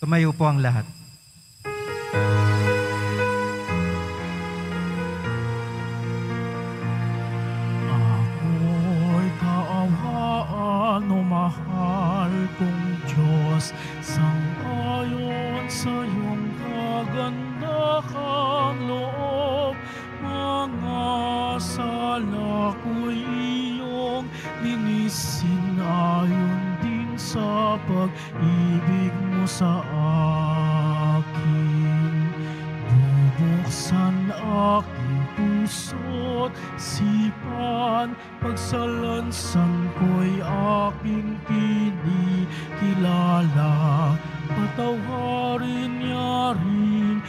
Tumayo po ang lahat. Ako'y kaawaan o mahal kong Diyos, sang-ayon sa iyong kagandahang loob. Mga sala ko'y iyong linisin, ayon din sa pag-ibig mo sa akin. Bubuksan aking puso't sipan, pagsalansan ko'y aking kinikilala. Patawarin niya rin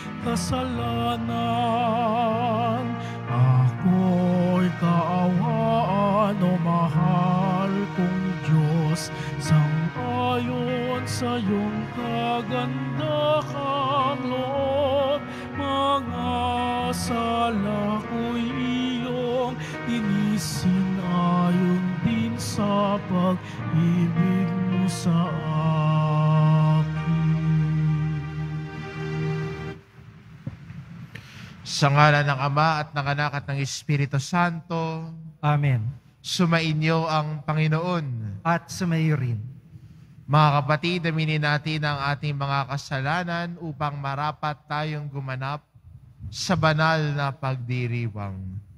kasalanan. Ako'y kaawaan o mahal kong Diyos, sang-ayon sa iyong kagandahang loob. Mga sala ko'y iyong linisin, ayon din sa pag-ibig mo sa akin. Sa ngalan ng Ama at ng Anak at ng Espiritu Santo, Amen. sumainyo ang Panginoon. At sumayo rin. Mga kapatid, aminin natin ang ating mga kasalanan upang marapat tayong gumanap sa banal na pagdiriwang.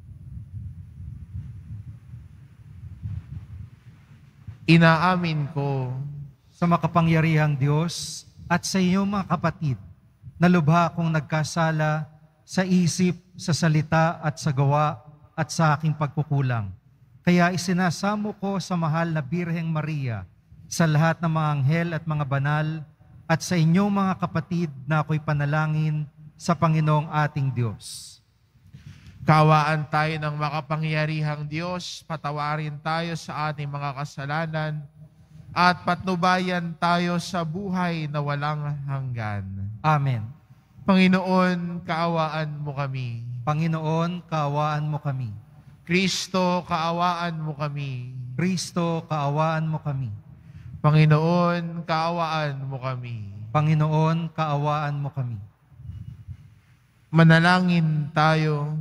Inaamin ko Sa makapangyarihang Diyos at sa iyong mga kapatid, na lubha akong nagkasala sa isip, sa salita at sa gawa at sa aking pagkukulang. Kaya isinasamo ko sa mahal na Birheng Maria, sa lahat ng mga anghel at mga banal, at sa inyong mga kapatid na ako'y panalangin sa Panginoong ating Diyos. Kaawaan tayo ng makapangyarihang Diyos, patawarin tayo sa ating mga kasalanan, at patnubayan tayo sa buhay na walang hanggan. Amen. Panginoon, kaawaan mo kami. Panginoon, kaawaan mo kami. Kristo, kaawaan mo kami. Kristo, kaawaan mo kami. Panginoon, kaawaan mo kami. Panginoon, kaawaan mo kami. Manalangin tayo.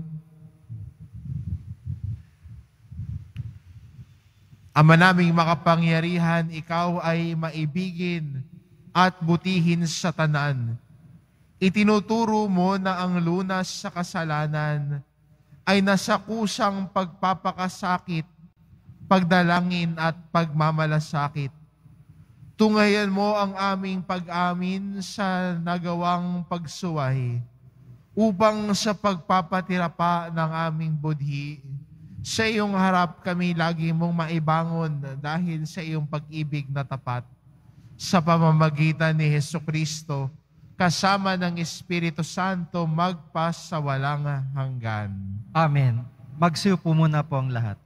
Ama naming makapangyarihan, ikaw ay maibigin at butihin sa tanan. Itinuturo mo na ang lunas sa kasalanan ay nasa kusang pagpapakasakit, pagdalangin at pagmamalasakit. Tungayan mo ang aming pag-amin sa nagawang pagsuway upang sa pagpapatira pa ng aming budhi, sa iyong harap kami lagi mong maibangon dahil sa iyong pag-ibig na tapat. Sa pamamagitan ni Jesucristo, kasama ng Espiritu Santo, magpas sa walang hanggan. Amen. Magsiupo muna po ang lahat.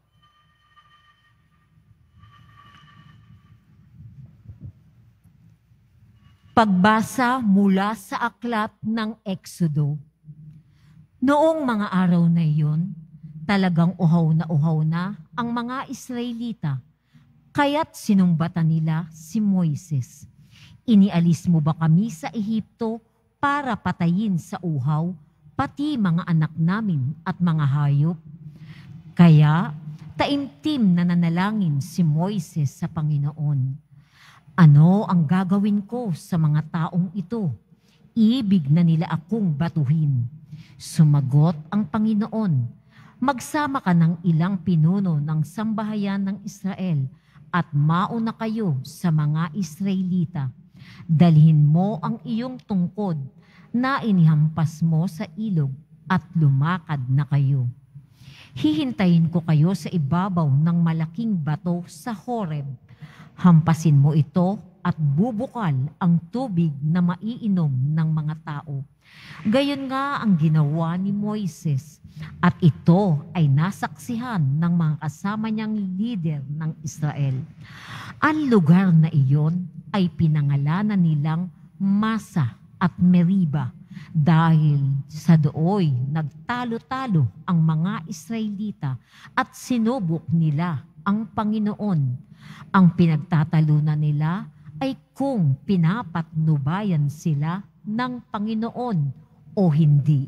Pagbasa mula sa aklat ng Exodo. Noong mga araw na iyon, talagang uhaw na ang mga Israelita, kaya't sinumbatan nila si Moises. Inialis mo ba kami sa Ehipto para patayin sa uhaw, pati mga anak namin at mga hayop? Kaya taimtim na nanalangin si Moises sa Panginoon. Ano ang gagawin ko sa mga taong ito? Ibig na nila akong batuhin. Sumagot ang Panginoon, magsama ka ng ilang pinuno ng sambahayan ng Israel at mauna kayo sa mga Israelita. Dalhin mo ang iyong tungkod na inihampas mo sa ilog at lumakad na kayo. Hihintayin ko kayo sa ibabaw ng malaking bato sa Horeb. Hampasin mo ito at bubukal ang tubig na maiinom ng mga tao. Gayon nga ang ginawa ni Moises, at ito ay nasaksihan ng mga kasama niyang lider ng Israel. Ang lugar na iyon ay pinangalanan nilang Masa at Meriba dahil sa dooy nagtalo-talo ang mga Israelita at sinubok nila ang Panginoon. Ang pinagtatalunan nila ay kung pinapatnubayan sila ng Panginoon o hindi.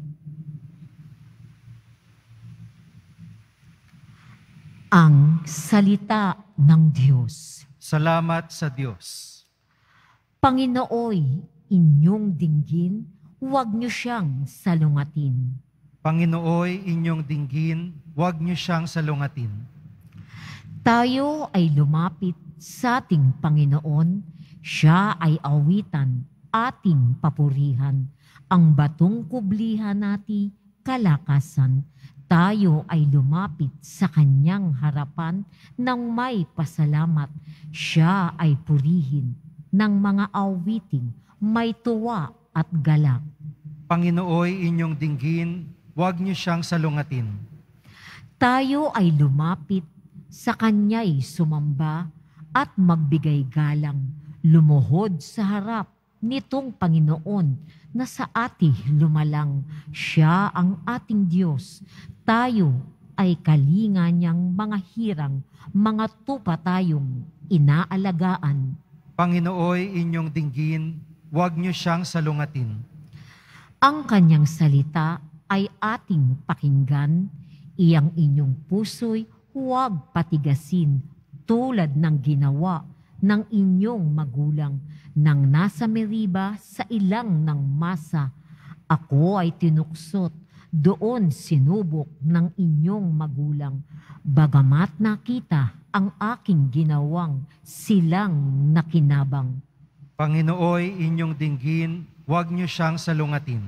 Ang salita ng Diyos. Salamat sa Diyos. Panginooy, inyong dinggin, huwag niyo siyang salungatin. Panginooy, inyong dinggin, huwag niyo siyang salungatin. Tayo ay lumapit sa ating Panginoon, siya ay awitan, ating papurihan, ang batong kublihan natin kalakasan. Tayo ay lumapit sa kanyang harapan ng may pasalamat. Siya ay purihin ng mga awiting may tuwa at galak. Panginooy, inyong dinggin, huwag niyo siyang salungatin. Tayo ay lumapit sa kanya'y sumamba at magbigay galang, lumuhod sa harap nitong Panginoon na sa ati lumalang. Siya ang ating Diyos. Tayo ay kalinga niyang mga hirang, mga tupa tayong inaalagaan. Panginooy, inyong dinggin, huwag niyo siyang salungatin. Ang kanyang salita ay ating pakinggan, iyang inyong puso'y huwag patigasin tulad ng ginawa ng inyong magulang nang nasa Meriba sa ilang ng masa. Ako ay tinuksot, doon sinubok ng inyong magulang. Bagamat nakita ang aking ginawang, silang nakinabang. Panginooy, inyong dinggin, huwag niyo siyang salungatin.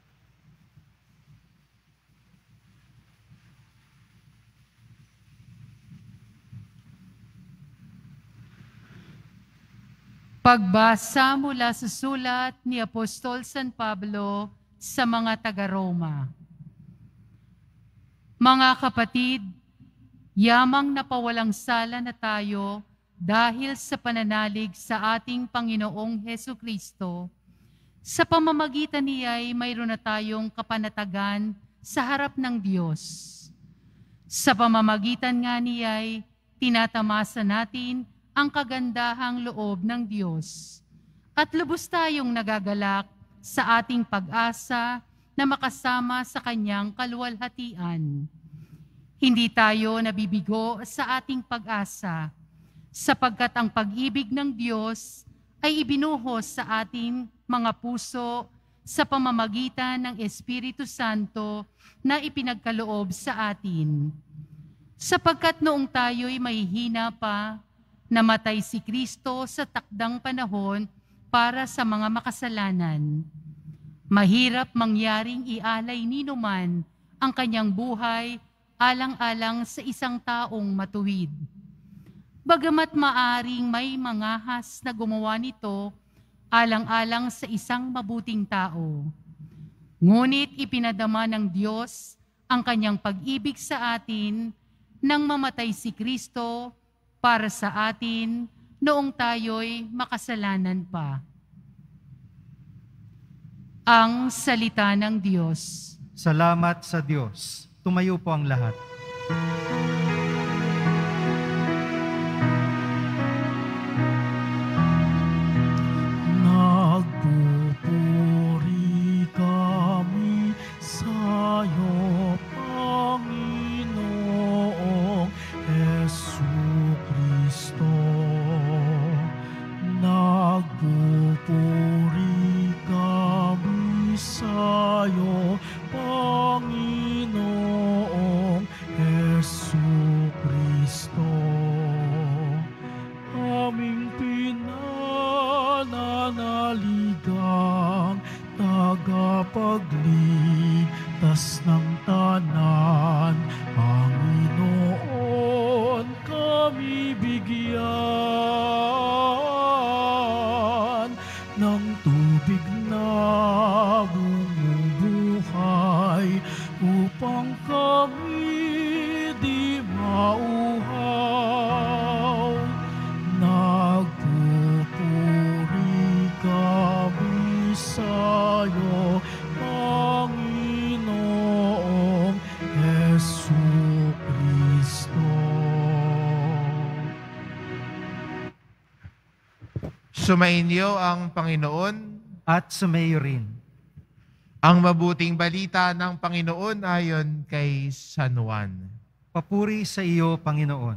Pagbasa mula sa sulat ni Apostol San Pablo sa mga taga-Roma. Mga kapatid, yamang napawalang sala na tayo dahil sa pananalig sa ating Panginoong Hesukristo. Sa pamamagitan niya'y mayroon na tayong kapanatagan sa harap ng Diyos. Sa pamamagitan nga niya'y tinatamasa natin ang kagandahang loob ng Diyos. At lubos tayong nagagalak sa ating pag-asa na makasama sa kanyang kaluwalhatian. Hindi tayo nabibigo sa ating pag-asa, sapagkat ang pag-ibig ng Diyos ay ibinuhos sa ating mga puso sa pamamagitan ng Espiritu Santo na ipinagkaloob sa atin. Sapagkat noong tayo'y mahihina pa, namatay si Kristo sa takdang panahon para sa mga makasalanan. Mahirap mangyaring ialay ninuman ang kanyang buhay alang-alang sa isang taong matuwid. Bagamat maaring may mangahas na gumawa nito alang-alang sa isang mabuting tao. Ngunit ipinadama ng Diyos ang kanyang pag-ibig sa atin nang mamatay si Kristo para sa atin noong tayo'y makasalanan pa. Ang salita ng Diyos. Salamat sa Diyos. Tumayo po ang lahat. Nagpupuri kami sa'yo, Panginoong Hesukristo. Nagpupuri kami sa'yo, Panginoong Hesukristo. Sumainyo ang Panginoon. At sumayo rin. Ang mabuting balita ng Panginoon ayon kay San Juan. Papuri sa iyo, Panginoon.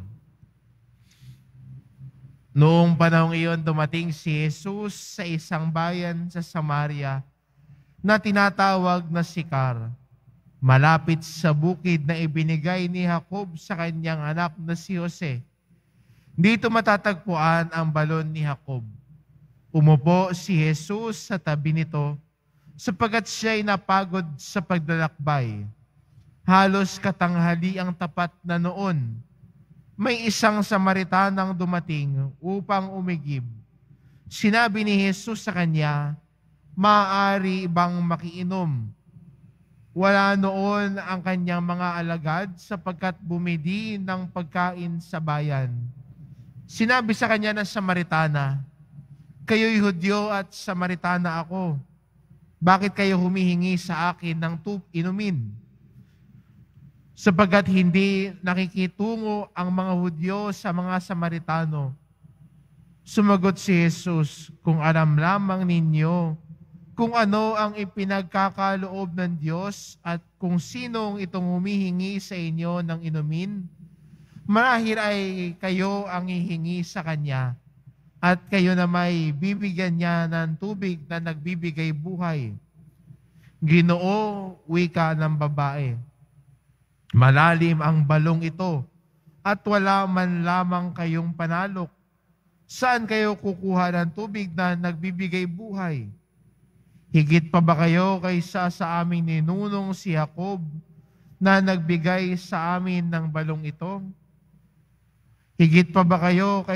Noong panahong iyon, dumating si Jesus sa isang bayan sa Samaria na tinatawag na Sicar, malapit sa bukid na ibinigay ni Jacob sa kanyang anak na si Jose. Dito matatagpuan ang balon ni Jacob. Umupo si Jesus sa tabi nito sapagkat siya'y napagod sa paglalakbay. Halos katanghali ang tapat na noon. May isang Samaritanang dumating upang umigib. Sinabi ni Jesus sa kanya, "Maaari bang makiinom?" Wala noon ang kanyang mga alagad sapagkat bumidi ng pagkain sa bayan. Sinabi sa kanya ng Samaritana, "Kayo'y Hudyo at Samaritana ako. Bakit kayo humihingi sa akin ng inumin?" Sapagkat hindi nakikitungo ang mga Hudyo sa mga Samaritano. Sumagot si Jesus, "Kung alam lamang ninyo kung ano ang ipinagkakaloob ng Diyos at kung sinong itong humihingi sa inyo ng inumin, marahil ay kayo ang hihingi sa Kanya at kayo na may bibigyan niya ng tubig na nagbibigay buhay." "Ginoo," wika ng babae, "malalim ang balong ito at wala man lamang kayong panalok. Saan kayo kukuha ng tubig na nagbibigay buhay? Higit pa ba kayo kaysa sa aming ninunong si Jacob na nagbigay sa amin ng balong ito? Higit pa ba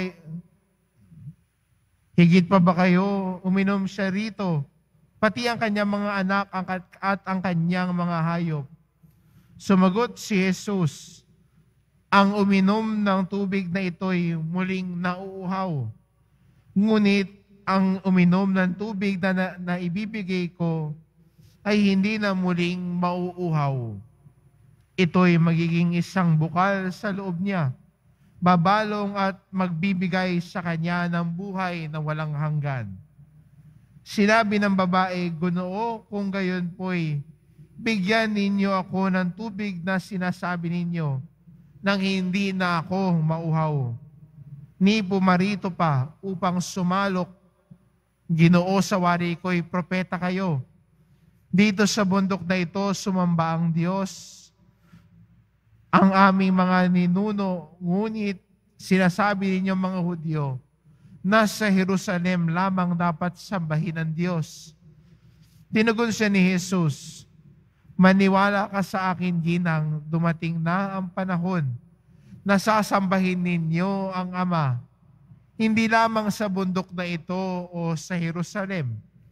kayo uminom siya rito, pati ang kanyang mga anak at ang kanyang mga hayop?" Sumagot si Jesus, "Ang uminom ng tubig na ito'y muling nauuhaw. Ngunit ang uminom ng tubig na ibibigay ko ay hindi na muling mauuhaw. Ito'y magiging isang bukal sa loob niya, babalong at magbibigay sa kanya ng buhay na walang hanggan." Sinabi ng babae, "Ginoo, kung gayon po'y bigyan ninyo ako ng tubig na sinasabi ninyo nang hindi na ako mauhaw. Ni pumarito pa upang sumalok. Ginoo, sa wari ko'y propeta kayo. Dito sa bundok na ito sumamba ang Diyos. Ang aming mga ninuno, ngunit sinasabi ninyo mga Hudyo, nasa Jerusalem lamang dapat sambahin ang Diyos." Tinugon siya ni Jesus, "Maniwala ka sa akin, ginang, dumating na ang panahon na sasambahin ninyo ang Ama, hindi lamang sa bundok na ito o sa Jerusalem.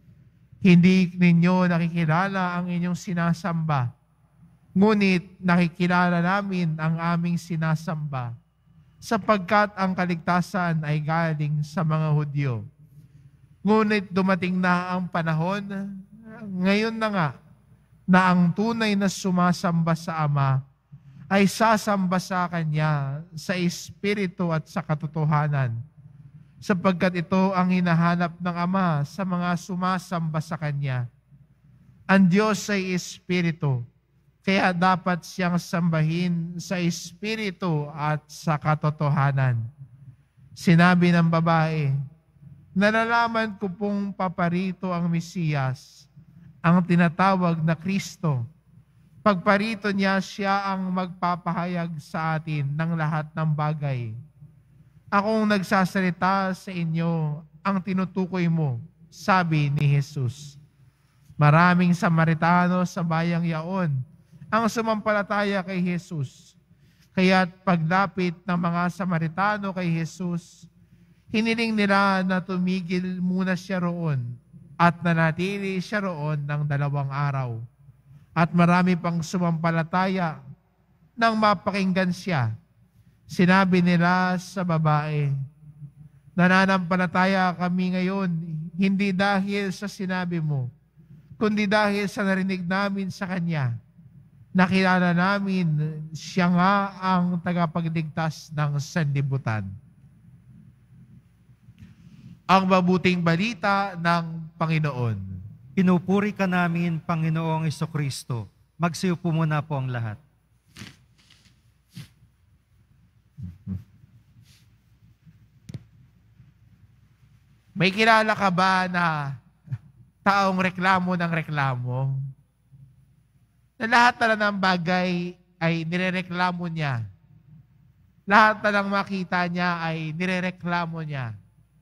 Hindi ninyo nakikilala ang inyong sinasamba, ngunit nakikilala namin ang aming sinasamba, sapagkat ang kaligtasan ay galing sa mga Hudyo. Ngunit dumating na ang panahon, ngayon na nga, na ang tunay na sumasamba sa Ama ay sasamba sa Kanya sa Espiritu at sa katotohanan, sapagkat ito ang hinahanap ng Ama sa mga sumasamba sa Kanya. Ang Diyos ay Espiritu, kaya dapat siyang sambahin sa Espiritu at sa katotohanan." Sinabi ng babae, "Nalalaman ko pong paparito ang Mesiyas, ang tinatawag na Kristo. Pagparito niya, siya ang magpapahayag sa atin ng lahat ng bagay. Akong nagsasalita sa inyo ang tinutukoy mo," sabi ni Jesus. Maraming Samaritano sa bayang yaon ang sumampalataya kay Jesus. Kaya't paglapit ng mga Samaritano kay Jesus, hiniling nila na tumigil muna siya roon at nanatili siya roon ng 2 araw. At marami pang sumampalataya nang mapakinggan siya. Sinabi nila sa babae, "Nananampalataya kami ngayon, hindi dahil sa sinabi mo, kundi dahil sa narinig namin sa Kanya. Nakilala namin siya nga ang tagapagligtas ng sanlibutan." ang mabuting balita ng Panginoon. Pinupuri ka namin, Panginoong Jesucristo. Magsiupo muna po ang lahat. May kilala ka ba na taong reklamo ng reklamo? Na lahat na ng bagay ay nirereklamo niya. Lahat na ng makita niya ay nirereklamo niya.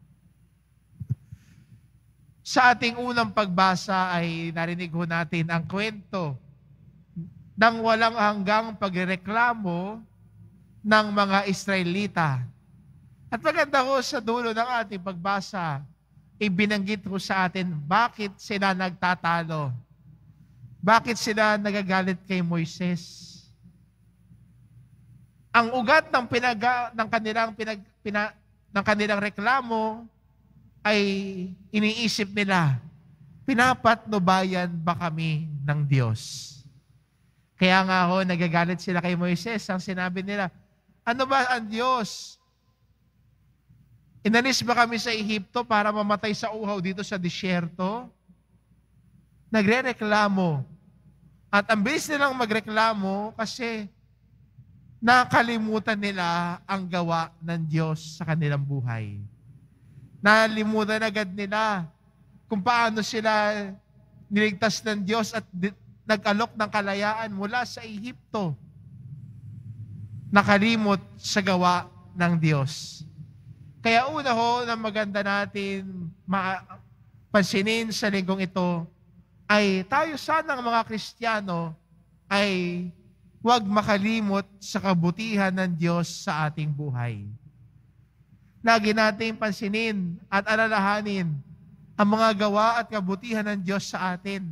Sa ating unang pagbasa ay narinig ho natin ang kwento ng walang hanggang pagreklamo ng mga Israelita. At maganda ho sa dulo ng ating pagbasa, ibinanggit ho sa atin bakit sila nagtatalo. Bakit sila nagagalit kay Moises. Ang ugat ng kanilang reklamo ay iniisip nila, pinapatnubayan ba kami ng Diyos? Kaya nga ho, nagagalit sila kay Moises. Ang sinabi nila, ano ba ang Diyos? Inalis ba kami sa Ehipto para mamatay sa uhaw dito sa disyerto? Nagre-reklamo. At ang bilis nilang magreklamo kasi nakalimutan nila ang gawa ng Diyos sa kanilang buhay. Nalimutan agad nila kung paano sila niligtas ng Diyos at nag-alok ng kalayaan mula sa Ehipto. Nakalimot sa gawa ng Diyos. Kaya una ho na maganda natin pansinin sa linggong ito ay tayo sanang mga Kristiyano ay huwag makalimot sa kabutihan ng Diyos sa ating buhay. Lagi nating pansinin at alalahanin ang mga gawa at kabutihan ng Diyos sa atin.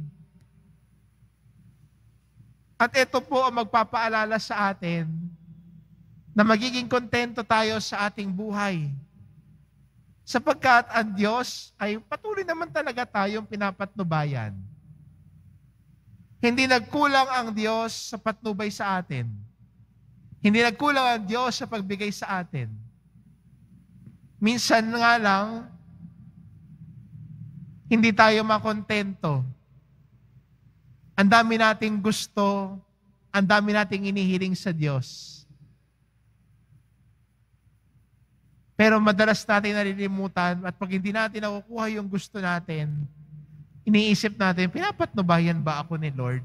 At ito po ang magpapaalala sa atin na magiging kontento tayo sa ating buhay. Sapagkat ang Diyos ay patuloy naman talaga tayong pinapatnubayan. Hindi nagkulang ang Diyos sa patnubay sa atin. Hindi nagkulang ang Diyos sa pagbigay sa atin. Minsan nga lang, hindi tayo makontento. Ang dami nating gusto, ang dami nating inihiling sa Diyos. Pero madalas natin nalilimutan at pag hindi natin nakukuha yung gusto natin, iniisip natin, pinapatnubayan ba ako ni Lord?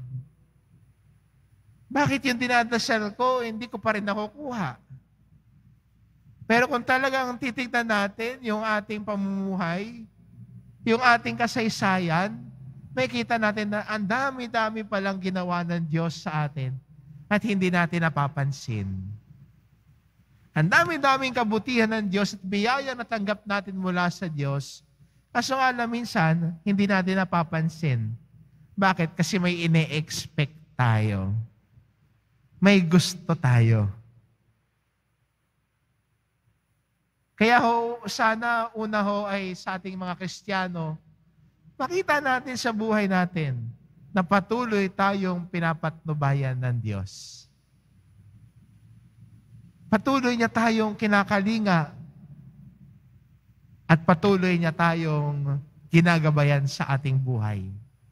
Bakit yung dinadasal ko, hindi ko pa rin nakukuha? Pero kung talagang titignan natin yung ating pamumuhay, yung ating kasaysayan, may kita natin na ang dami-dami palang ginawa ng Diyos sa atin at hindi natin napapansin. Ang dami-daming kabutihan ng Diyos at biyaya na tanggap natin mula sa Diyos. Kaso nga lang minsan, hindi natin napapansin. Bakit? Kasi may ine-expect tayo. May gusto tayo. Kaya ho, sana una ho ay sa ating mga Kristiyano, makita natin sa buhay natin na patuloy tayong pinapatnubayan ng Diyos. Patuloy niya tayong kinakalinga at patuloy niya tayong ginagabayan sa ating buhay.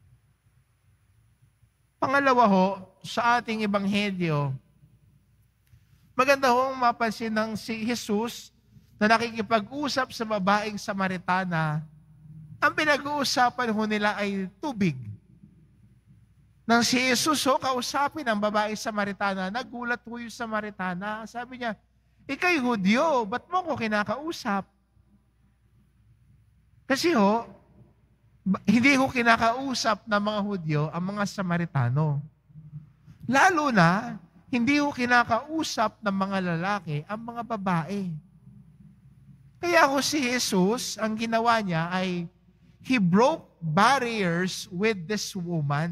Pangalawa ho, sa ating ebanghelyo, maganda hong mapansin ng si Jesus na nakikipag-usap sa babaeng Samaritana. Ang pinag-uusapan ho nila ay tubig. Nang si Jesus kausapin ang babaeng Samaritana, nagulat ho yung Samaritana. Sabi niya, ika'y Hudyo, ba't mo ko kinakausap? Kasi hindi ho kinakausap ng mga Hudyo ang mga Samaritano. Lalo na, hindi ho kinakausap ng mga lalaki ang mga babae. Kaya ho si Jesus, ang ginawa niya ay He broke barriers with this woman.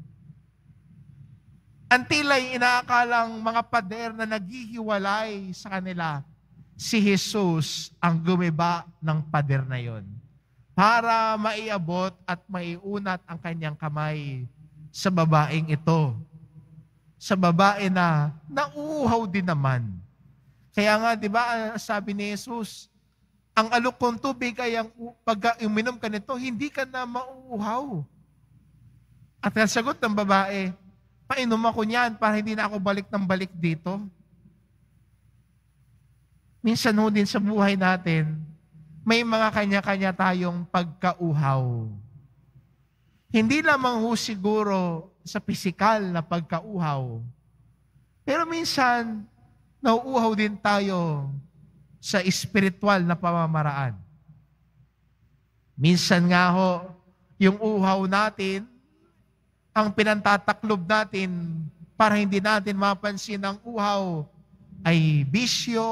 Until ay inaakalang mga pader na naghihiwalay sa kanila, si Jesus ang gumiba ng pader na yon para maiabot at maiunat ang kanyang kamay sa babaeng ito. Sa babae na nauuhaw din naman. Kaya nga, di ba, sabi ni Jesus, Ang alok kong tubig ay pag uminom ka nito, hindi ka na mauuhaw. At ang sagot ng babae, painom ako niyan para hindi na ako balik ng balik dito. Minsan ho din sa buhay natin, may mga kanya-kanya tayong pagkauhaw. Hindi lamang ho siguro sa pisikal na pagkauhaw, pero minsan, nauuhaw din tayo sa espiritual na pamamaraan. Minsan nga ho, yung uhaw natin, ang pinantataklob natin para hindi natin mapansin ang uhaw ay bisyo,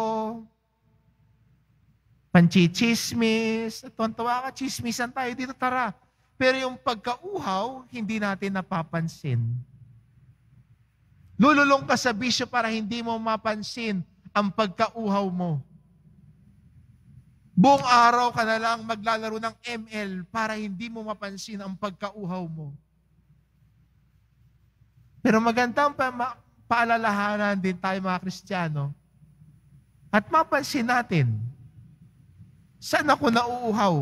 panchichismis, tuwan-tuwa ka, chismisan tayo dito, tara. Pero yung pagkauhaw, hindi natin napapansin. Lululong ka sa bisyo para hindi mo mapansin ang pagkauhaw mo. Buong araw ka na lang maglalaro ng ML para hindi mo mapansin ang pagkauhaw mo. Pero magandang paalalahanan din tayo mga Kristiyano at mapansin natin, saan ako nauuhaw?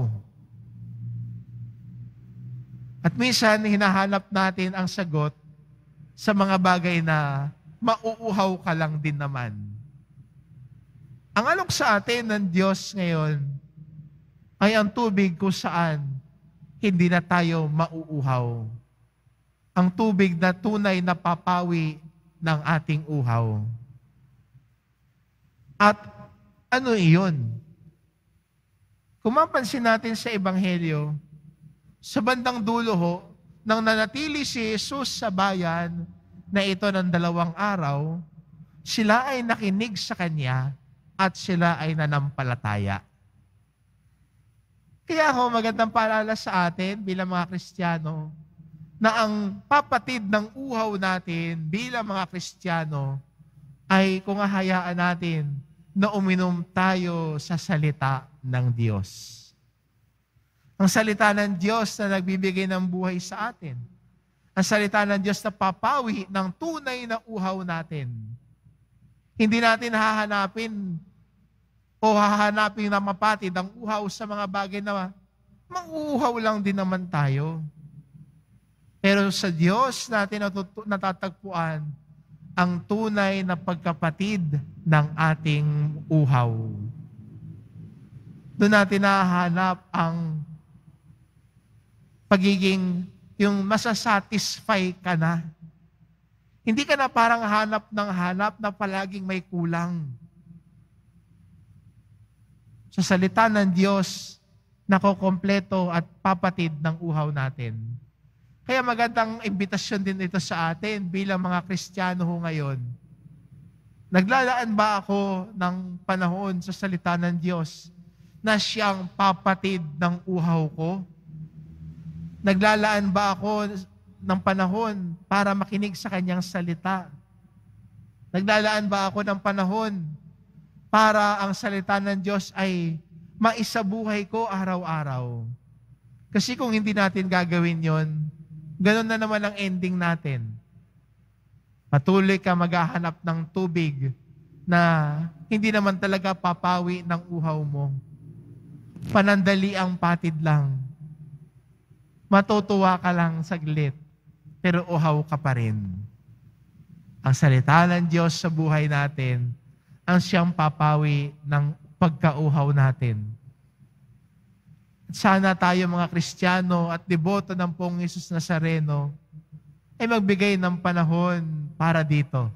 At minsan, hinahanap natin ang sagot sa mga bagay na mauuhaw ka lang din naman. Ang alok sa atin ng Diyos ngayon ay ang tubig kung saan hindi na tayo mauuhaw. Ang tubig na tunay na papawi ng ating uhaw. At ano iyon? Kung mapansin natin sa Ebanghelyo, sa bandang dulo ho, nang nanatili si Jesus sa bayan na ito ng 2 araw, sila ay nakinig sa Kanya at sila ay nanampalataya. Kaya ho, magandang paalala sa atin bilang mga Kristiyano na ang papatid ng uhaw natin bilang mga Kristiyano ay kung hahayaan natin na uminom tayo sa salita ng Diyos. Ang salita ng Diyos na nagbibigay ng buhay sa atin. Ang salita ng Diyos na papawi ng tunay na uhaw natin. Hindi natin hahanapin na mapatid ang uhaw sa mga bagay na mauuhaw lang din naman tayo. Pero sa Diyos natin natatagpuan ang tunay na pagkapatid ng ating uhaw. Doon natin nahahanap ang pagiging yung masasatisfy ka na. Hindi ka na parang hanap na palaging may kulang. Sa salita ng Diyos, nakokompleto at papatid ng uhaw natin. Kaya magandang imbitasyon din ito sa atin bilang mga Kristiyano ho ngayon. Naglalaan ba ako ng panahon sa salita ng Diyos na siyang papatid ng uhaw ko? Naglalaan ba ako ng panahon para makinig sa Kanyang salita? Naglalaan ba ako ng panahon para ang salita ng Diyos ay maisabuhay ko araw-araw? Kasi kung hindi natin gagawin yon, ganun na naman ang ending natin. Patuloy ka maghahanap ng tubig na hindi naman talaga papawi ng uhaw mo. Panandali ang patid lang. Matutuwa ka lang saglit, pero uhaw ka pa rin. Ang salita ng Diyos sa buhay natin, ang siyang papawi ng pagkauhaw natin. At sana tayo mga Kristiyano at deboto ng Poong Jesus Nazareno ay magbigay ng panahon para dito.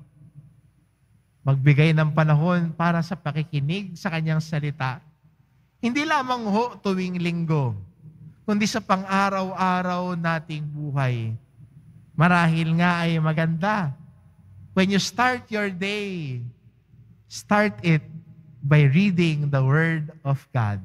Magbigay ng panahon para sa pakikinig sa Kanyang salita. Hindi lamang ho tuwing linggo, kundi sa pang-araw-araw nating buhay. Marahil nga ay maganda. When you start your day, start it by reading the Word of God.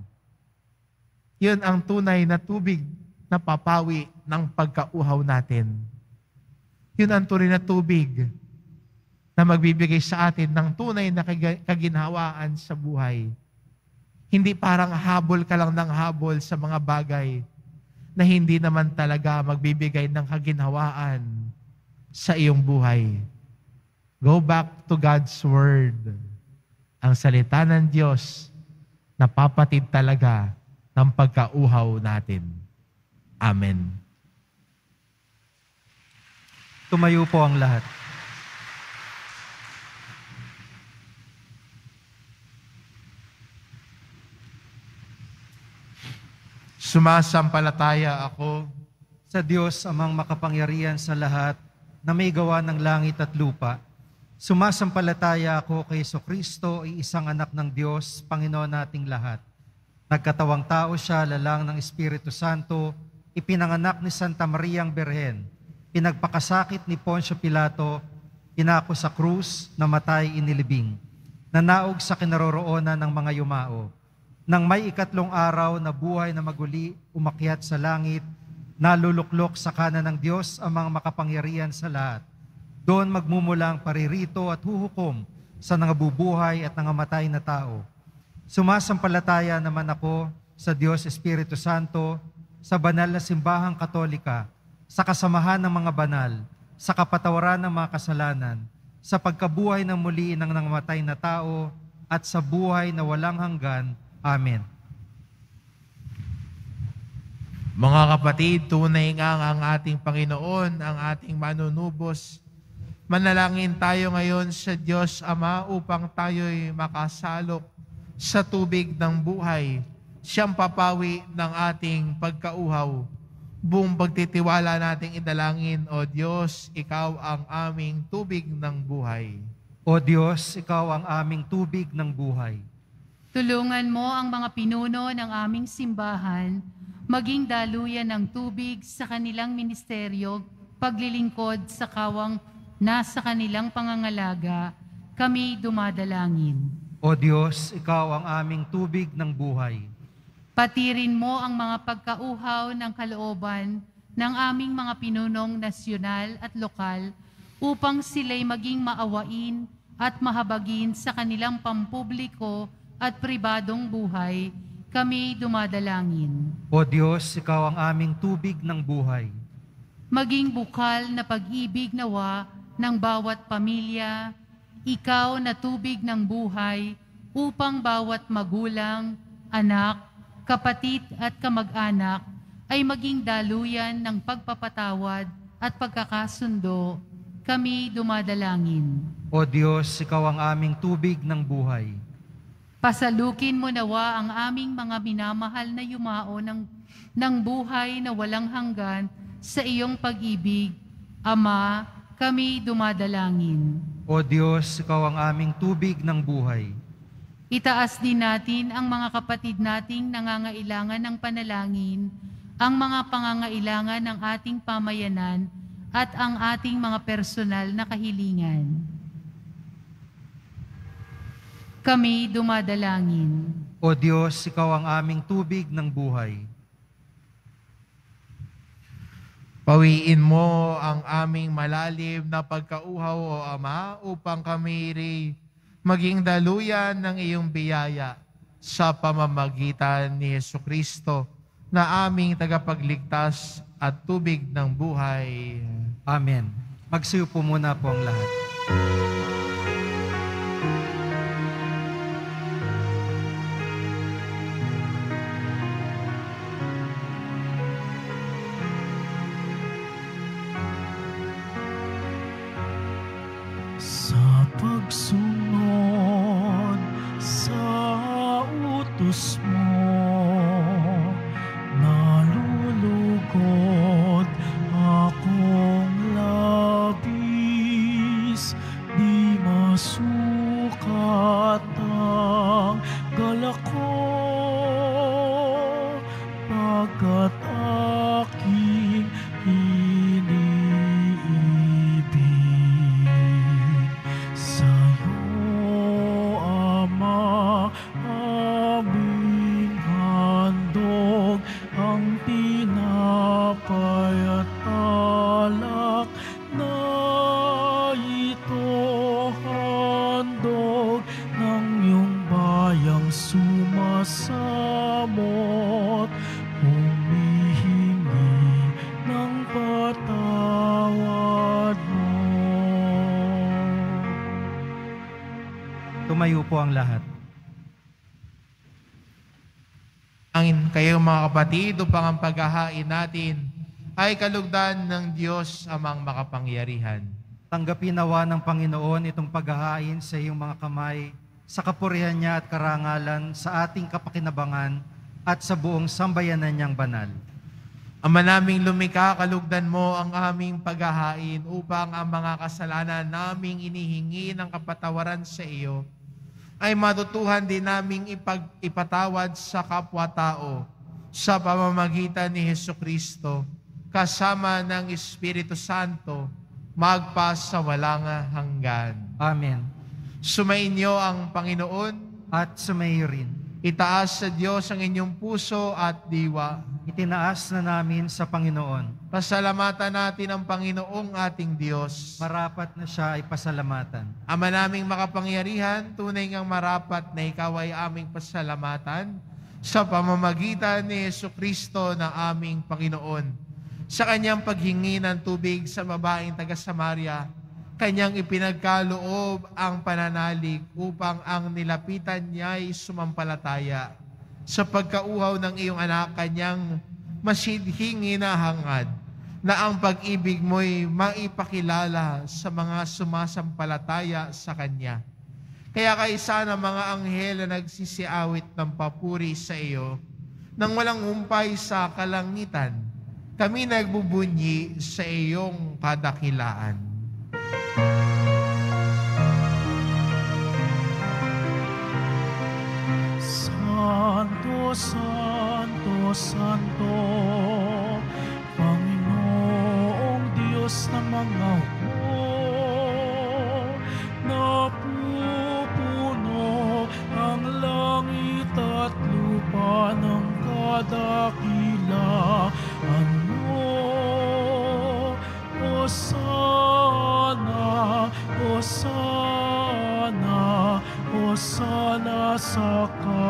Yun ang tunay na tubig na papawi ng pagkauhaw natin. Yun ang tunay na tubig na magbibigay sa atin ng tunay na kaginhawaan sa buhay. Hindi parang habol ka lang ng habol sa mga bagay na hindi naman talaga magbibigay ng kaginhawaan sa iyong buhay. Go back to God's Word. Ang salita ng Diyos napapatid talaga ng pagkauhaw natin. Amen. Tumayo po ang lahat. Sumasampalataya ako Sa Diyos amang makapangyarihan sa lahat na may gawa ng langit at lupa. Sumasampalataya ako kay Jesucristo ay isang anak ng Diyos, Panginoon nating lahat. Nagkatawang tao siya, lalang ng Espiritu Santo, ipinanganak ni Santa Mariang Birhen, pinagpakasakit ni Poncio Pilato, pinako sa krus, namatay inilibing, nanaog sa kinaroroonan ng mga yumao. Nang may ikatlong araw na buhay na maguli, umakyat sa langit, naluluklok sa kanan ng Diyos ang mga makapangyarihan sa lahat. Doon magmumulang paririto at huhukom sa nangabubuhay at nangamatay na tao. Sumasampalataya naman ako sa Diyos Espiritu Santo, sa banal na simbahang katolika, sa kasamahan ng mga banal, sa kapatawaran ng mga kasalanan, sa pagkabuhay ng muli ng nangamatay na tao, at sa buhay na walang hanggan. Amen. Mga kapatid, tunay nga ang ating Panginoon, ang ating manunubos. Manalangin tayo ngayon sa Diyos Ama upang tayo'y makasalok sa tubig ng buhay. Siyang papawi ng ating pagkauhaw. Buong pagtitiwala nating idalangin, O Diyos, Ikaw ang aming tubig ng buhay. O Diyos, Ikaw ang aming tubig ng buhay. Tulungan mo ang mga pinuno ng aming simbahan maging daluyan ng tubig sa kanilang ministeryo, paglilingkod sa kawang nasa kanilang pangangalaga, kami dumadalangin. O Diyos, Ikaw ang aming tubig ng buhay. Patirin mo ang mga pagkauhaw ng kalooban ng aming mga pinunong nasyonal at lokal upang sila'y maging maawain at mahabagin sa kanilang pampubliko at pribadong buhay, kami dumadalangin. O Diyos, Ikaw ang aming tubig ng buhay. Maging bukal na pag-ibig nawa ng bawat pamilya, Ikaw na tubig ng buhay, upang bawat magulang, anak, kapatid at kamag-anak ay maging daluyan ng pagpapatawad at pagkakasundo, kami dumadalangin. O Diyos, Ikaw ang aming tubig ng buhay. Pasalukin mo nawa ang aming mga minamahal na yumao ng buhay na walang hanggan sa iyong pag-ibig. Ama, kami dumadalangin. O Diyos, Ikaw ang aming tubig ng buhay. Itaas din natin ang mga kapatid nating nangangailangan ng panalangin, ang mga pangangailangan ng ating pamayanan at ang ating mga personal na kahilingan. Kami dumadalangin. O Diyos, Ikaw ang aming tubig ng buhay. Pawiin mo ang aming malalim na pagkauhaw, O Ama, upang kami maging daluyan ng iyong biyaya sa pamamagitan ni Jesucristo na aming tagapagligtas at tubig ng buhay. Amen. Magsiyo po muna po ang lahat. Sa pagsunod sa utos mo, nalulugod akong labis, di masukat ang galak ko, pagkat aking iniibig. Sa'yo, Ama, aming handog ang tinapay at alak na ito, handog ng iyong bayang sumasamot, humihingi ng patawad mo. Tumayo po ang lahat. kayong mga kapatid upang ang paghahain natin ay kalugdan ng Diyos amang makapangyarihan. Tanggapin nawa ng Panginoon itong paghahain sa iyong mga kamay, sa kapurihan niya at karangalan, sa ating kapakinabangan at sa buong sambayanan niyang banal. Ama naming lumikha, kalugdan mo ang aming paghahain upang ang mga kasalanan naming inihingi ng kapatawaran sa iyo ay matutuhan din naming ipatawad sa kapwa-tao sa pamamagitan ni Hesukristo kasama ng Espiritu Santo magpa sa walang hanggan. Amen. Sumainyo ang Panginoon. At sumayo rin. Itaas sa Diyos ang inyong puso at diwa. Itinaas na namin sa Panginoon. Pasalamatan natin ang Panginoong ating Diyos. Marapat na siya ay pasalamatan. Ama naming makapangyarihan, tunay ngang marapat na ikaw ay aming pasalamatan sa pamamagitan ni Jesucristo na aming Panginoon. Sa kanyang paghingi ng tubig sa babaeng taga-Samaria, kanyang ipinagkaloob ang pananalig upang ang nilapitan niya ay sumampalataya. Sa pagkauhaw ng iyong anak, kanyang masidhing hinahangad na ang pag-ibig mo'y maipakilala sa mga sumasampalataya sa kanya. Kaya kaisa ng mga anghel na nagsisiawit ng papuri sa iyo, nang walang humpay sa kalangitan, kami nagbubunyi sa iyong kadakilaan. Santo, Santo, Santo, Panginoong Diyos ng mga hukbo, napupuno ang langit at lupa ng kadakilaan mo. Hosana, Hosana, Hosana sa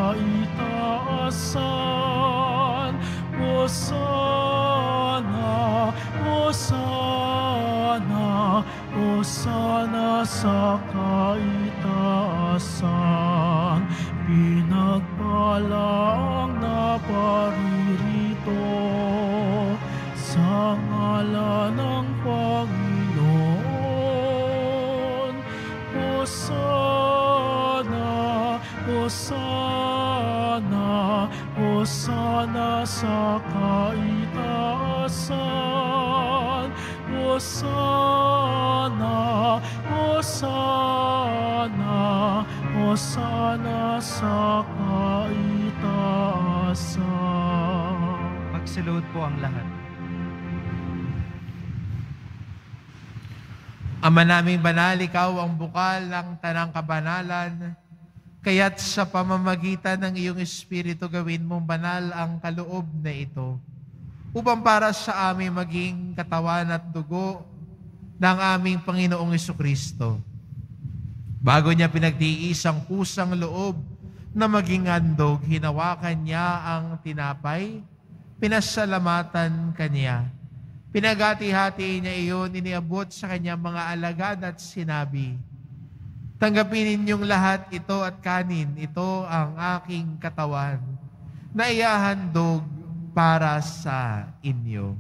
kaitaasan. Hosana, Hosana, Hosana sa kaitaasan. Pinagpala ang naparirito sa ngalan ng Panginoon. Hosana, Hosana, Hosana sa kaitaasan. Hosana, Hosana, Hosana sa kaitaasan. Magsilod po ang lahat. Ama naming banal, ikaw ang bukal ng tanang kabanalan, kaya't sa pamamagitan ng iyong Espiritu gawin mong banal ang kaloob na ito, upang para sa amin maging katawan at dugo ng aming Panginoong Jesucristo. Bago niya pinagtiis ang kusang loob na maging handog, hinawakan niya ang tinapay, pinasalamatan kanya. Pinagati-hati niya iyon, iniabot sa kanyang mga alagad at sinabi, "Tanggapin ninyong lahat ito at kanin, ito ang aking katawan na iahandog para sa inyo."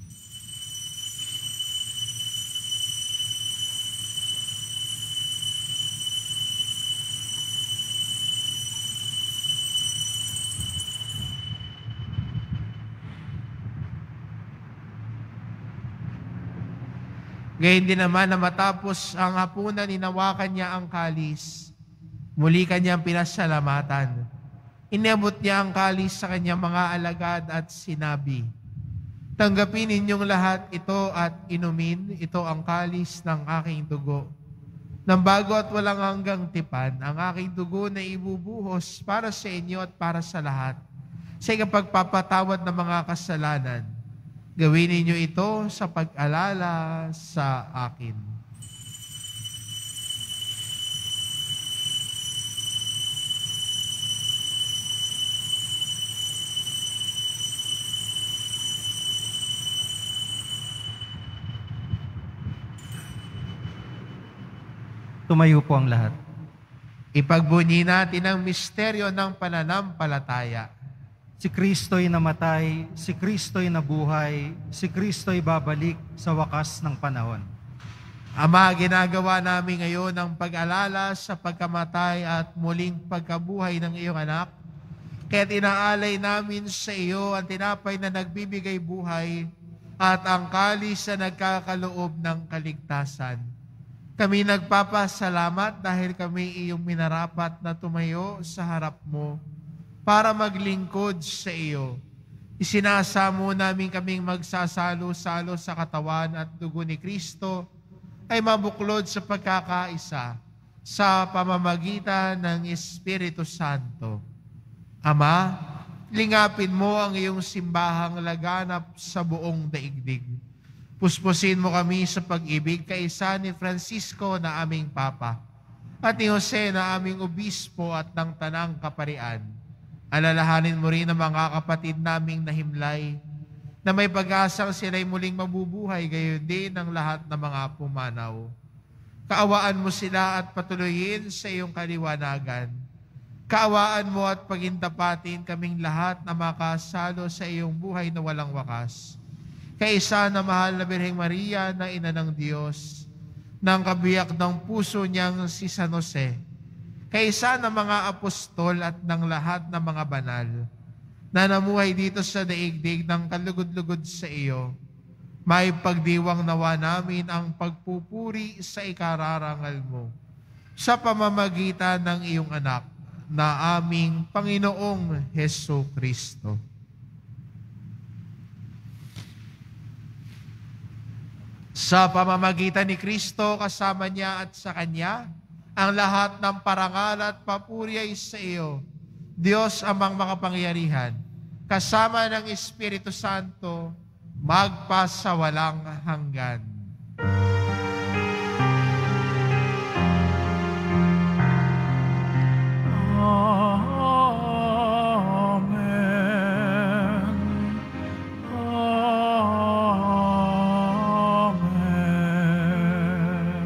Gayon din naman na matapos ang hapunan, hinawakan niya ang kalis. Muli kanyang pinasalamatan. Iniabot niya ang kalis sa kanyang mga alagad at sinabi, "Tanggapin ninyong lahat ito at inumin, ito ang kalis ng aking dugo. Nang bago at walang hanggang tipan, ang aking dugo na ibubuhos para sa inyo at para sa lahat, sa ikapagpapatawad ng mga kasalanan. Gawin ninyo ito sa pag-alala sa akin." Tumayo po ang lahat. Ipagbunyi natin ang misteryo ng pananampalataya. Si Kristo'y namatay, si Kristo'y nabuhay, si Kristo'y babalik sa wakas ng panahon. Ama, ginagawa namin ngayon ang pag-alala sa pagkamatay at muling pagkabuhay ng iyong anak. Kaya't inaalay namin sa iyo ang tinapay na nagbibigay buhay at ang kalis na nagkakaloob ng kaligtasan. Kami nagpapasalamat dahil kami iyong minarapat na tumayo sa harap mo para maglingkod sa iyo. Isinasamo namin kaming magsasalo-salo sa katawan at dugo ni Kristo ay mabuklod sa pagkakaisa sa pamamagitan ng Espiritu Santo. Ama, lingapin mo ang iyong simbahang laganap sa buong daigdig. Puspusin mo kami sa pag-ibig kaisa ni Francisco na aming Papa at ni Jose na aming Obispo at ng Tanang Kaparian. Alalahanin mo rin ang mga kapatid naming nahimlay na may pag-asang sila'y muling mabubuhay, gayon din ang lahat ng mga pumanaw. Kaawaan mo sila at patuloyin sa iyong kaliwanagan. Kaawaan mo at pagintapatin kaming lahat na makasalo sa iyong buhay na walang wakas. Kaisa na mahal na Birheng Maria na Ina ng Diyos, ng kabiyak ng puso niyang si San Jose, kaisa ng mga apostol at ng lahat ng mga banal na namuhay dito sa daigdig ng kalugod-lugod sa iyo, may pagdiwang nawa namin ang pagpupuri sa ikararangal mo sa pamamagitan ng iyong anak na aming Panginoong Hesus Kristo. Sa pamamagitan ni Kristo, kasama niya at sa Kanya, ang lahat ng parangal at papuri ay sa iyo, Diyos amang makapangyarihan, kasama ng Espiritu Santo, magpasawalang hanggan. Amen. Amen.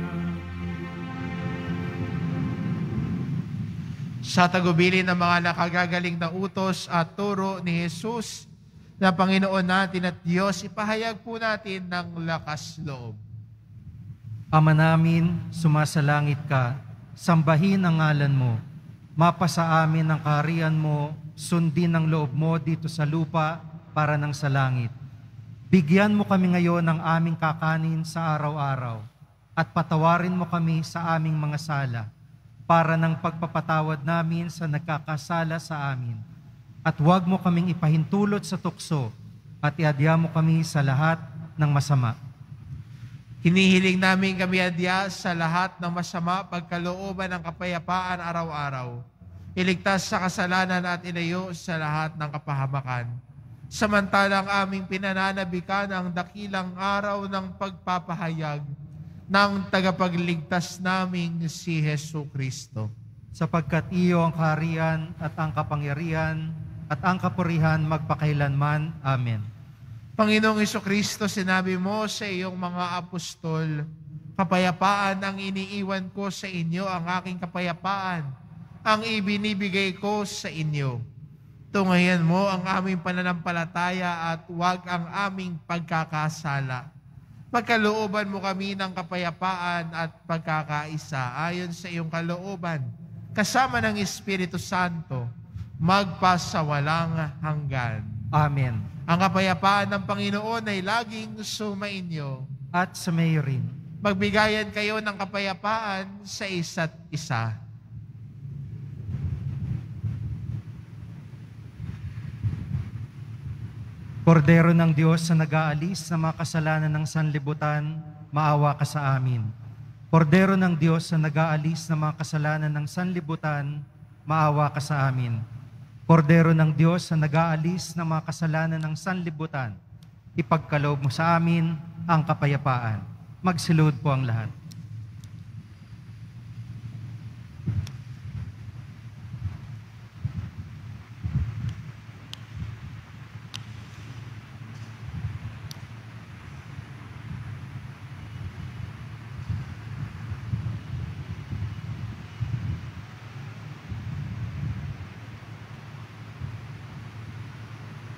Sa tagubilin ng mga nakagagaling na utos at turo ni Jesus na Panginoon natin at Diyos, ipahayag po natin ng lakas loob. Ama namin, sumasalangit ka, sambahin ang ngalan mo. Mapasa amin ang kaharian mo, sundin ang loob mo dito sa lupa para ng sa langit. Bigyan mo kami ngayon ng aming kakanin sa araw-araw at patawarin mo kami sa aming mga sala para ng pagpapatawad namin sa nagkakasala sa amin. At huwag mo kaming ipahintulot sa tukso at iadya mo kami sa lahat ng masama. Hinihiling namin kami adya sa lahat ng masama, pagkalooban ng kapayapaan araw-araw. Iligtas sa kasalanan at ilayo sa lahat ng kapahamakan. Samantalang aming pinananabikan ang dakilang araw ng pagpapahayag ng tagapagligtas naming si Hesus Kristo. Sapagkat iyo ang kaharian at ang kapangyarihan at ang kapurihan magpakailanman. Amen. Panginoong Jesucristo, sinabi mo sa iyong mga apostol, kapayapaan ang iniiwan ko sa inyo, ang aking kapayapaan, ang ibinibigay ko sa inyo. Tungayan mo ang aming pananampalataya at huwag ang aming pagkakasala. Pagkalooban mo kami ng kapayapaan at pagkakaisa ayon sa iyong kalooban, kasama ng Espiritu Santo, magpasawalang hanggan. Amen. Ang kapayapaan ng Panginoon ay laging sumainyo. At sa mayo rin. Magbigayan kayo ng kapayapaan sa isa't isa. Kordero ng Diyos na nag-aalis ng mga kasalanan ng sanlibutan, maawa ka sa amin. Kordero ng Diyos na nag-aalis ng mga kasalanan ng sanlibutan, maawa ka sa amin. Kordero ng Diyos na nag-aalis ng mga kasalanan ng sanlibutan, ipagkaloob mo sa amin ang kapayapaan. Magsilod po ang lahat.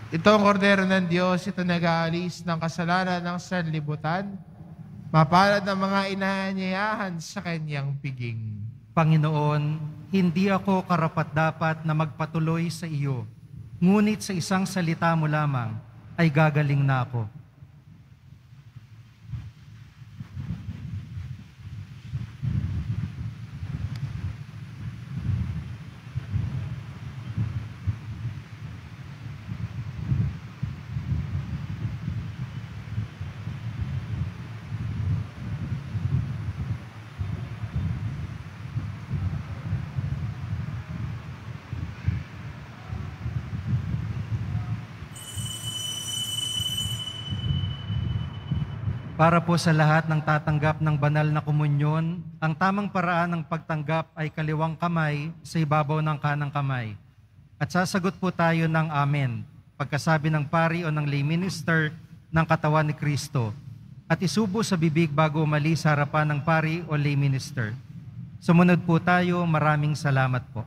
Ito ang kordero ng Diyos, ito nag-aalis ng kasalanan ng sanlibutan. Mapalad ng mga inaanyayahan sa kanyang piging. Panginoon, hindi ako karapat-dapat na magpatuloy sa iyo, ngunit sa isang salita mo lamang ay gagaling na ako. Para po sa lahat ng tatanggap ng banal na komunyon, ang tamang paraan ng pagtanggap ay kaliwang kamay sa ibabaw ng kanang kamay. At sasagot po tayo ng Amen, pagkasabi ng pari o ng lay minister ng katawan ni Kristo, at isubo sa bibig bago umalis sa harapan ng pari o lay minister. Sumunod po tayo, maraming salamat po.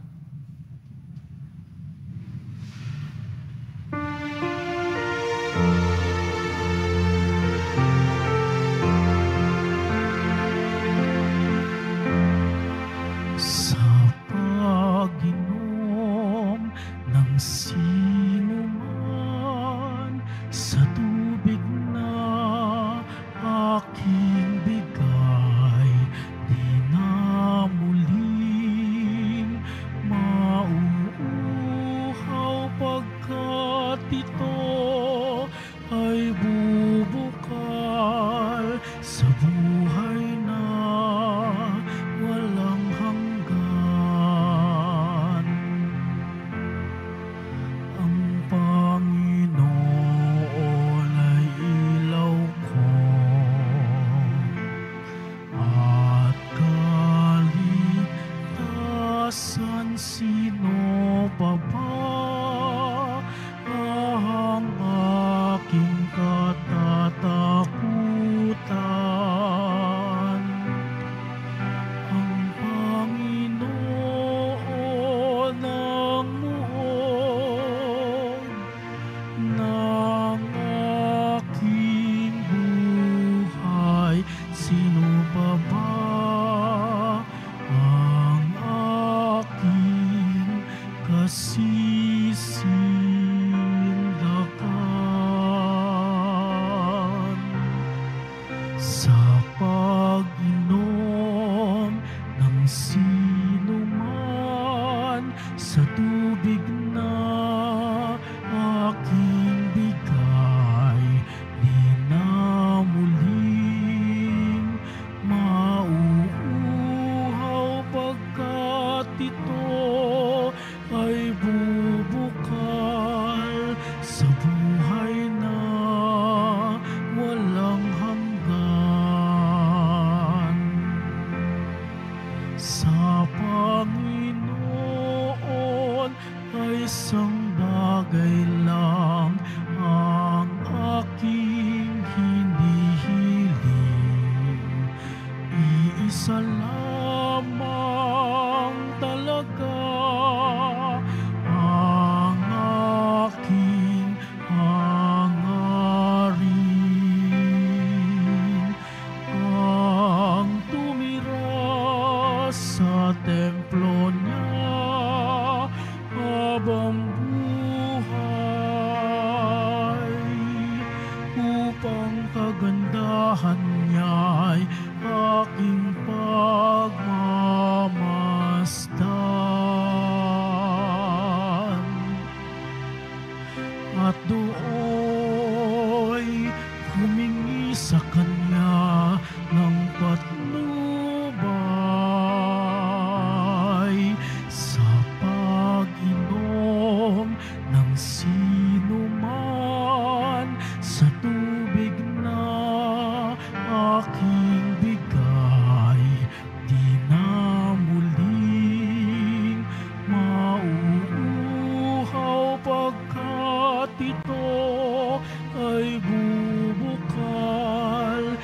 Ito ay bubukal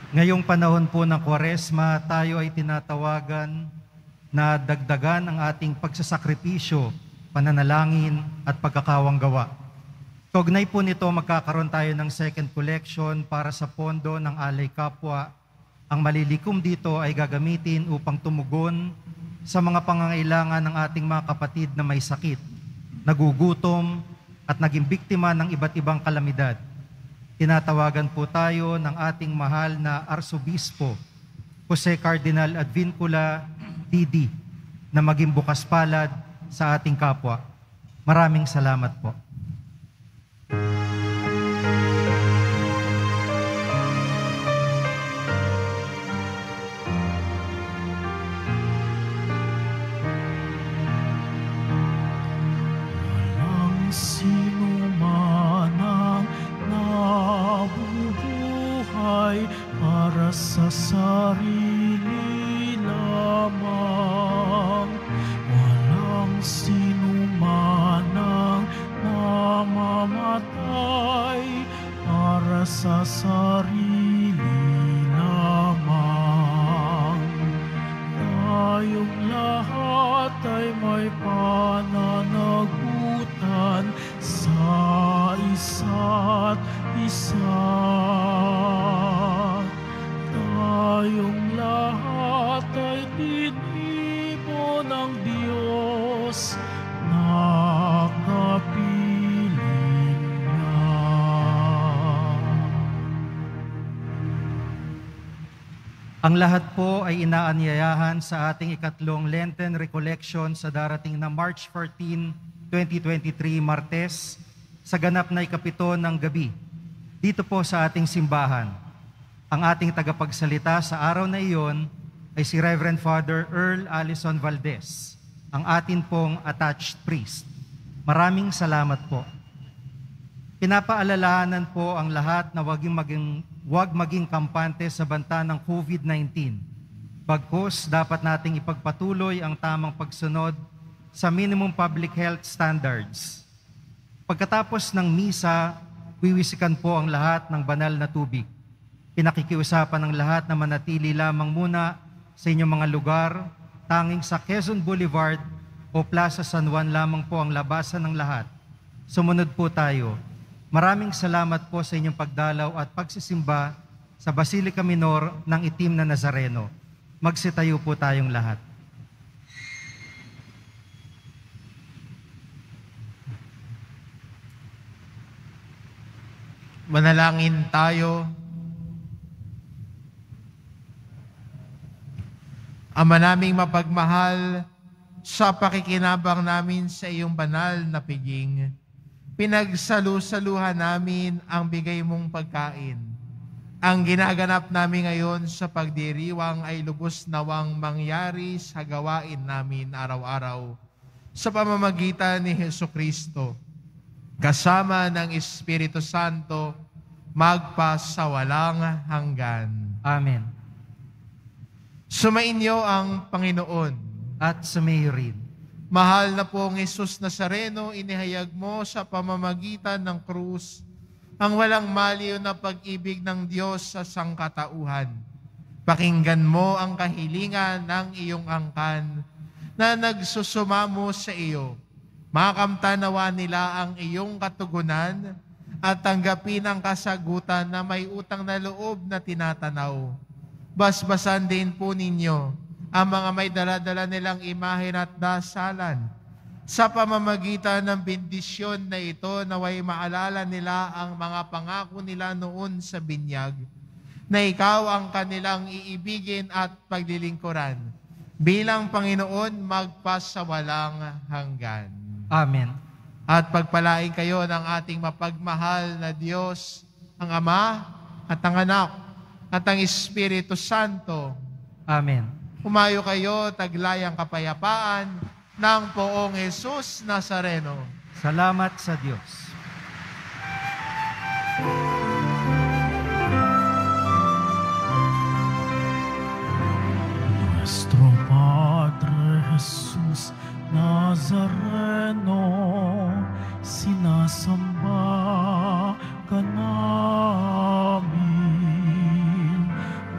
Ngayong panahon po ng Kwaresma, tayo ay tinatawagan na dagdagan ang ating pagsasakripisyo, pananalangin at pagkakawanggawa. Kaugnay po nito, magkakaroon tayo ng second collection para sa pondo ng Alay Kapwa. Ang malilikom dito ay gagamitin upang tumugon sa mga pangangailangan ng ating mga kapatid na may sakit, nagugutom at naging biktima ng iba't ibang kalamidad. Tinatawagan po tayo ng ating mahal na Arsobispo, Jose Cardinal Advincula, D.D., na maging bukas palad sa ating kapwa. Maraming salamat po. Walang sino man ang nabubuhay para sa sarili lamang. Walang sino man ang namamatay para sa sarili lamang. Tayong lahat ay may pananagutan sa isa't isa. Tayong lahat ay tinibo ng Diyos na kapiling niya. Ang lahat po ay inaanyayahan sa ating ikatlong Lenten Recollection sa darating na March 14, 2023, Martes, sa ganap na ikapito ng gabi, dito po sa ating simbahan. Ang ating tagapagsalita sa araw na iyon ay si Reverend Father Earl Allison Valdez, ang atin pong attached priest. Maraming salamat po. Pinapaalalahanan po ang lahat na huwag maging kampante sa banta ng COVID-19. Bagkus, dapat nating ipagpatuloy ang tamang pagsunod sa minimum public health standards. Pagkatapos ng misa, wiwisikan po ang lahat ng banal na tubig. Pinakikiusapan ng lahat na manatili lamang muna sa inyong mga lugar, tanging sa Quezon Boulevard o Plaza San Juan lamang po ang labasan ng lahat. Sumunod po tayo. Maraming salamat po sa inyong pagdalaw at pagsisimba sa Basilica Minor ng Itim na Nazareno. Magsitayo po tayong lahat. Manalangin tayo. Ama naming mapagmahal, sa pakikinabang namin sa iyong banal na piging, pinagsalu-saluhan namin ang bigay mong pagkain. Ang ginaganap namin ngayon sa pagdiriwang ay lubos nawang mangyari sa gawain namin araw-araw sa pamamagitan ni Jesucristo, kasama ng Espiritu Santo, magpasawalang hanggan. Amen. Sumainyo ang Panginoon. At sumayo rin. Mahal na pong Jesus Nazareno, inihayag mo sa pamamagitan ng krus ang walang maliw na pag-ibig ng Diyos sa sangkatauhan. Pakinggan mo ang kahilingan ng iyong angkan na nagsusumamo sa iyo. Makamtanawa nila ang iyong katugunan at tanggapin ang kasagutan na may utang na loob na tinatanaw. Basbasan din po ninyo ang mga may dala-dala nilang imahen at dasalan. Sa pamamagitan ng bendisyon na ito, naway maalala nila ang mga pangako nila noon sa binyag, na ikaw ang kanilang iibigin at paglilingkuran. Bilang Panginoon, magpasawalang hanggan. Amen. At pagpalain kayo ng ating mapagmahal na Diyos, ang Ama at ang Anak at ang Espiritu Santo. Amen. Humayo kayo, taglayang kapayapaan ng Poong Jesus Nazareno. Salamat sa Diyos. Nuestro Padre Jesus Nazareno, sinasamba ka namin.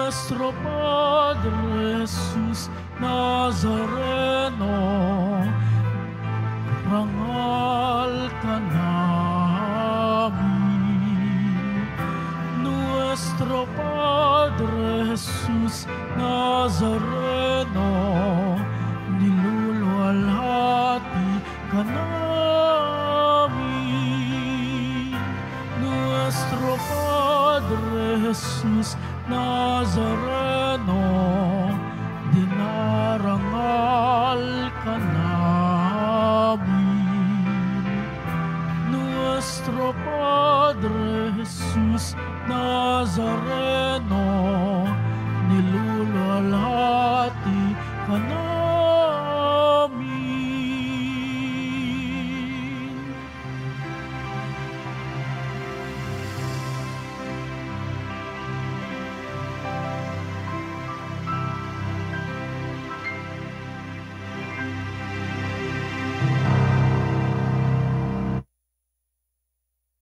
Nuestro Padre Jesus Nazareno, rangal ka namin. Nuestro Padre Jesus Nazareno, niluluwalhati ka namin. Nuestro Padre Jesus Nazareno, dinarangal ka namin. Nuestro Padre Jesus Nazareno, niluluwalhati ka namin.